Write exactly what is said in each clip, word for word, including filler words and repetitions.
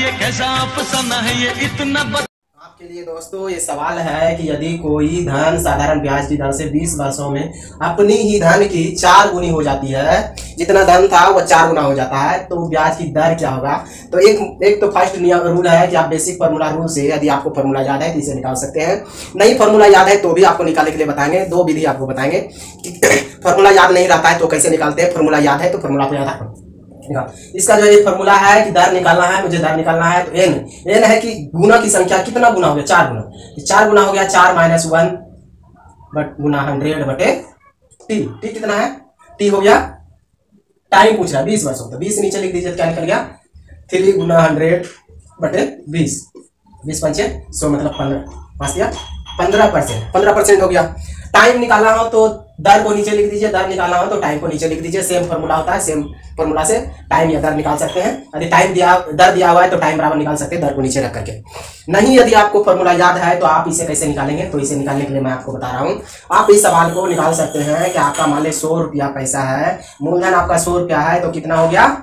ये कैसा अफसाना है ये इतना। आपके लिए दोस्तों ये सवाल है कि यदि कोई धन साधारण ब्याज की दर से बीस वर्षों में अपनी ही धन की चार गुनी हो जाती है, जितना धन था वो चार गुना हो जाता है, तो ब्याज की दर क्या होगा। तो एक एक तो फर्स्ट नियम रूल है कि आप बेसिक फार्मूला रूल से यदि आपको फार्मूला याद है तो इसे निकाल सकते हैं। नहीं फार्मूला याद है तो भी आपको निकालने के लिए बताएंगे, दो विधि आपको बताएंगे कि फार्मूला याद नहीं रहता है तो कैसे निकालते हैं, फार्मूला याद है तो फार्मूला को याद रखो। इसका जो एक फॉर्मूला है कि दर निकालना है, मुझे दर निकालना है, तो एन एन है कि गुना की संख्या कितना गुना हो गया, चार गुना। तो चार गुना हो गया चार माइनस वन बट गुना हंड्रेड बटे टी। टी कितना है, टी हो गया टाइम पूछ रहा है बीस वर्षों, तो बीस नीचे लिख दीजिए, क्या निकल गया थ्री गुना हंड्रेड बटे बीस। बीस पंचे सौ मतलब पंद्रह पास दिया पंद्रह परसेंट पंद्रह परसेंट हो गया। टाइम निकालना हो तो दर को नीचे लिख दीजिए, दर निकालना हो तो टाइम को नीचे लिख दीजिए। सेम फॉर्मूला होता है, सेम फॉर्मूला से टाइम या दर निकाल सकते हैं। यदि टाइम दिया दर दिया हुआ है तो टाइम बराबर निकाल सकते हैं दर को नीचे रख करके। नहीं यदि आपको फॉर्मूला याद है तो आप इसे कैसे निकालेंगे, तो इसे निकालने के लिए मैं आपको बता रहा हूँ। आप इस सवाल को निकाल सकते हैं कि आपका मान लीजिए सौ रुपया पैसा है, मूलधन आपका सौ रुपया है, तो कितना हो गया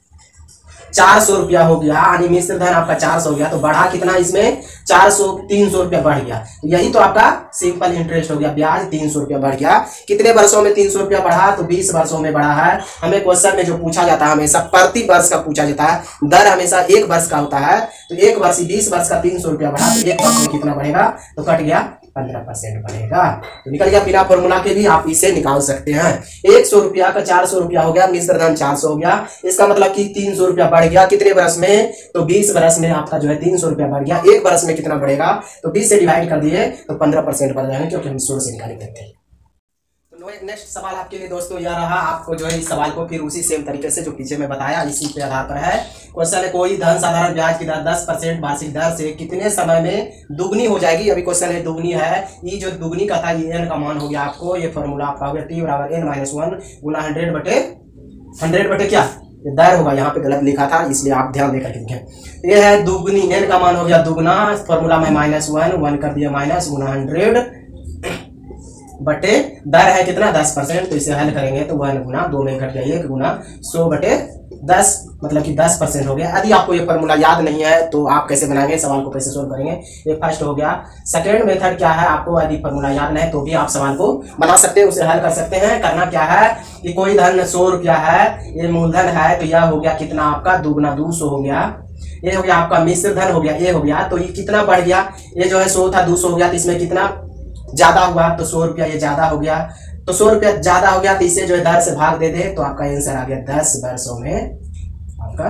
चार सौ रुपया हो गया, यानी मिश्र धन आपका चार सौ हो गया, तो बढ़ा कितना इसमें चार सौ तीन सौ रुपया बढ़ गया। तो यही तो आपका सिंपल इंटरेस्ट हो गया, ब्याज तीन सौ रुपया बढ़ गया। कितने वर्षों में तीन सौ रुपया बढ़ा, तो बीस वर्षों में बढ़ा है। हमें क्वेश्चन में जो पूछा जाता है हमेशा प्रति वर्ष का पूछा जाता है, दर हमेशा एक वर्ष का होता है, तो एक वर्ष बीस वर्ष का तीन सौ रुपया बढ़ा, तो एक वर्ष में कितना बढ़ेगा, तो कट गया पंद्रह परसेंट बढ़ेगा, तो निकल गया। बिना फॉर्मूला के भी आप इसे निकाल सकते हैं। एक सौ रुपया का चार सौ रुपया हो गया, मिश्र धन चार सौ हो गया, इसका मतलब कि तीन सौ रुपया बढ़ गया। कितने वर्ष में, तो बीस वर्ष में आपका जो है तीन सौ रुपया बढ़ गया। एक वर्ष में कितना बढ़ेगा, तो बीस से डिवाइड कर दिए तो पंद्रह परसेंट बढ़ जाएंगे, क्योंकि हम सोलह से निकाले करते हैं। नेक्स्ट सवाल आपके लिए दोस्तों यह रहा, आपको जो है इस सवाल को फिर उसी सेम तरीके से जो पीछे मैं बताया इसी के आधार पर है। क्वेश्चन है कोई धन साधारण ब्याज की दर दस परसेंट वार्षिक दर से कितने समय में दुगनी हो जाएगी। अभी क्वेश्चन है दुगनी है, ये जो दुगनी का था ये एन का मान हो गया आपको, ये फॉर्मूला आपका हो गया टी बराबर एन माइनस वन गुना हंड्रेड बटे हंड्रेड बटे क्या दर होगा, यहाँ पे गलत लिखा था इसलिए आप ध्यान देकर के लिखें। ये है दुगनी, एन का मान हो गया दुगना, फॉर्मूला में माइनस वन वन कर दिया माइनस गुना हंड्रेड बटे दर है कितना दस परसेंट, तो इसे हल करेंगे तो वन गुना दो में घट गया एक गुना सौ बटे दस, मतलब कि दस परसेंट हो गया। यदि आपको ये फॉर्मूला याद नहीं है तो आप कैसे बनाएंगे, सवाल को कैसे सोल्व करेंगे, ये फर्स्ट हो गया। सेकंड मेथड क्या है, आपको यदि फॉर्मूला याद नहीं है तो भी आप सवाल को बना सकते हैं, उसे हल कर सकते हैं। करना क्या है कि कोई धन सौ रुपया है, ये मूलधन है, तो यह हो गया कितना आपका दुगुना दो सौ हो गया। ये हो गया आपका मिश्र धन हो गया, ये हो गया, तो ये कितना बढ़ गया, ये जो है सौ था दो सौ हो गया, तो इसमें कितना ज्यादा हुआ, तो सौ रुपया ये ज्यादा हो गया, तो सौ रुपया ज्यादा हो गया, तो इसे जो है दर से भाग दे दे तो आपका आंसर आ गया दस वर्षों में आपका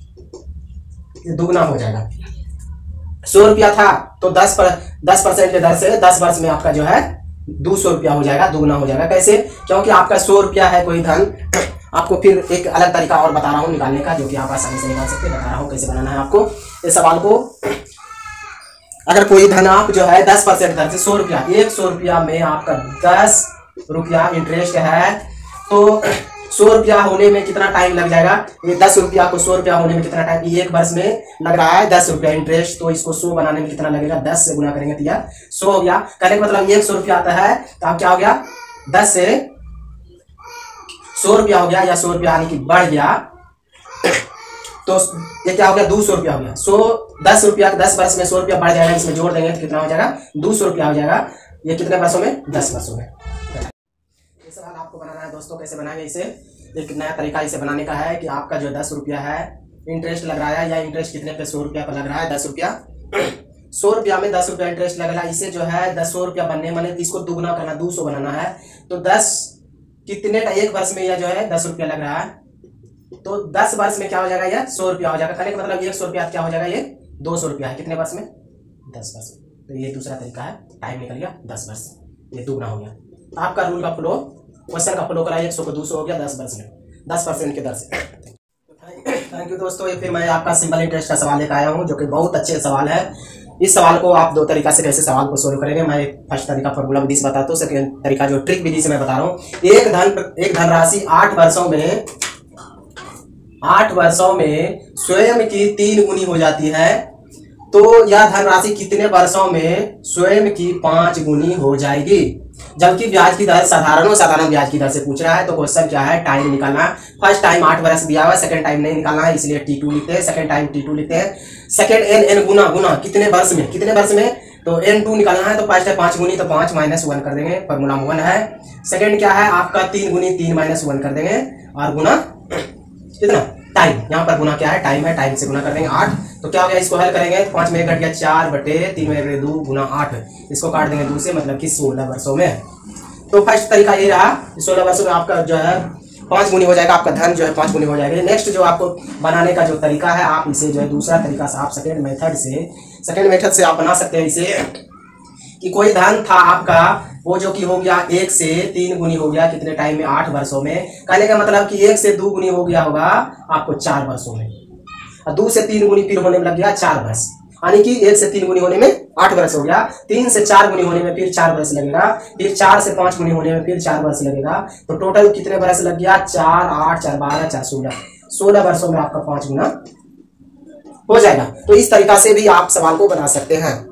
दुगना हो जाएगा। सौ रुपया था तो दस पर दस परसेंट के दर से दस वर्ष में आपका जो है दो सौ रुपया हो जाएगा, दुगना हो जाएगा। कैसे, क्योंकि आपका सौ रुपया है कोई धन, आपको फिर एक अलग तरीका और बता रहा हूँ निकालने का, जो कि आप आसानी से निकाल सकते हैं, बता रहा हूँ कैसे बनाना है आपको इस सवाल को। अगर कोई धन आप जो है दस परसेंट दर से सौ रुपया, एक सौ रुपया में आपका दस रुपया इंटरेस्ट है, तो सौ रुपया होने में कितना टाइम लग जाएगा, ये दस रुपया को सौ रुपया होने में कितना टाइम, एक वर्ष में लग रहा है दस रुपया इंटरेस्ट, तो इसको सौ बनाने में कितना लगेगा, दस से गुना करेंगे तो यह सौ हो गया। कहने का मतलब एक सौ रुपया आता है तो आप क्या हो गया दस से सौ रुपया हो गया, या सौ रुपया आने की बढ़ गया, तो ये क्या हो गया दो सौ रुपया हो गया। सौ दस रुपया दस वर्ष में सौ रुपया बढ़ जाएगा, इसमें जोड़ देंगे तो कितना हो जाएगा दो सौ रुपया हो जाएगा। ये कितने वर्षों में, दस वर्षों में। ये सवाल आपको बनाना है दोस्तों, कैसे बनाएंगे इसे, एक नया तरीका इसे बनाने का है कि आपका जो दस रुपया है इंटरेस्ट लग रहा है, या इंटरेस्ट कितने पे सौ रुपया पर लग रहा है, दस रुपया सौ रुपया में दस रुपया इंटरेस्ट लग रहा है, इसे जो है दस सौ रुपया बनने माने इसको दुगना करना, दो सौ बनाना है, तो दस कितने एक वर्ष में यह जो है दस रुपया लग रहा है, तो दस वर्ष में क्या हो जाएगा, यह सौ रुपया हो जाएगा। कहने का मतलब एक सौ रुपया क्या हो जाएगा, ये दो सौ रुपया है, कितने वर्ष में, दस वर्ष में। तो ये दूसरा तरीका है, टाइम निकल गया दस वर्ष, ये दुगना हो गया। तो आपका रूल का फ्लो, क्वेश्चन का फ्लो कराइए, एक सौ को दो सौ हो गया दस वर्ष में, दस परसेंट के दर से। थैंक यू दोस्तों, ये फिर मैं आपका सिंपल इंटरेस्ट का सवाल लेकर आया हूँ, जो कि बहुत अच्छे सवाल है। इस सवाल को आप दो तरीका से कैसे सवाल को सोल्व करेंगे, मैं फर्स्ट तरीका फॉर्मूला विधि से बताता हूँ, सेकंड तरीका जो ट्रिक विधि से मैं बता रहा हूँ। एक धन एक धनराशि आठ वर्षों में आठ वर्षों में स्वयं की तीन गुनी हो जाती है, तो यह धनराशि कितने वर्षों में स्वयं की पांच गुनी हो जाएगी। जबकि ब्याज की दर साधारण और साधारण ब्याज की दर से पूछ रहा है, तो क्वेश्चन क्या है, टाइम निकालना। फर्स्ट टाइम आठ वर्ष दिया हुआ है, सेकंड टाइम नहीं निकालना है, इसलिए टी टू लिखते हैं। सेकंड टाइम टी टू लिखते हैं। सेकंड एन एन गुना गुना कितने वर्ष में, कितने वर्ष में, तो एन टू निकालना है, तो फर्स्ट है पांच गुनी, तो पांच माइनस वन कर देंगे, फॉर्मूला वन है। सेकंड क्या है आपका तीन गुनी, तीन माइनस वन कर देंगे, और गुना कितना टाइम, यहाँ पर गुना क्या है टाइम है, टाइम से गुना कर देंगे आठ। तो क्या हो गया, इसको हल करेंगे तो पांच में कट गया चार बटे तीन में दो गुना आठ, इसको काट देंगे दो से, मतलब कि सोलह वर्षों में। तो फर्स्ट तरीका ये रहा, सोलह वर्षों में आपका जो है पांच गुनी हो जाएगा, आपका धन जो है पांच गुनी हो जाएगा। नेक्स्ट जो आपको बनाने का जो तरीका है, आप इसे जो है दूसरा तरीका से आप सेकेंड मेथड से सेकेंड मेथड से आप बना सकते हैं इसे, कि कोई धन था आपका, वो जो कि हो गया एक से तीन गुनी हो गया, कितने टाइम में, आठ वर्षों में। कहने का मतलब कि एक से दो गुनी हो गया होगा आपको चार वर्षों में, और दो से तीन गुनी फिर होने में लग गया चार वर्ष, यानी कि एक से तीन गुनी होने में आठ वर्ष हो गया, तीन से चार गुनी होने में फिर चार वर्ष लगेगा, फिर चार से पांच गुनी होने में फिर चार वर्ष लगेगा। तो टोटल कितने वर्ष लग गया, चार आठ चार बारह चार सोलह, सोलह वर्षों में आपका पांच गुना हो जाएगा। तो इस तरीका से भी आप सवाल को बना सकते हैं।